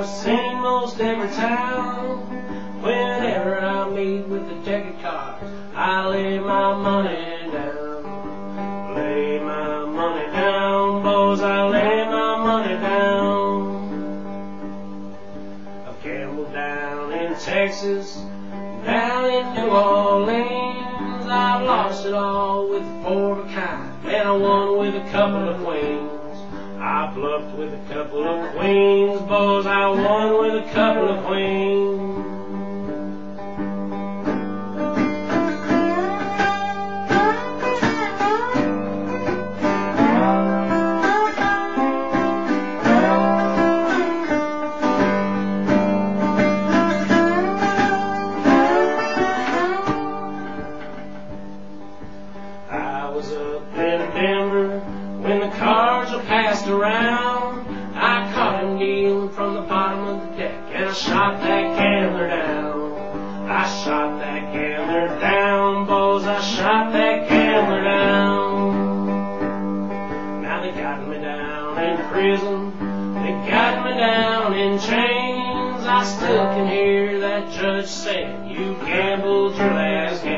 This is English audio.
seen most every town. Whenever I meet with the deck of cards, I lay my money down. Lay my money down, boys, I lay my money down. I've gambled down in Texas, down in New Orleans. I've lost it all with a 4 of a kind, and I won with a couple of queens. I bluffed with a couple of queens, boys, I won with a couple of queens. I was up in Denver when the cards were passed around. I caught him dealing from the bottom of the deck, and I shot that gambler down. I shot that gambler down, boys, I shot that gambler down. Now they got me down in prison, they got me down in chains. I still can hear that judge saying, you gambled your last game.